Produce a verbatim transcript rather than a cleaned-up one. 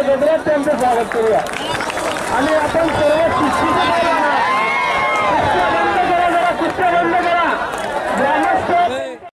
टाळ्यांच्या गजरात त्यांचं स्वागत करूया आणि आपण सर्व कुस्ती बंद करा जरा कुस्त्या बंद करा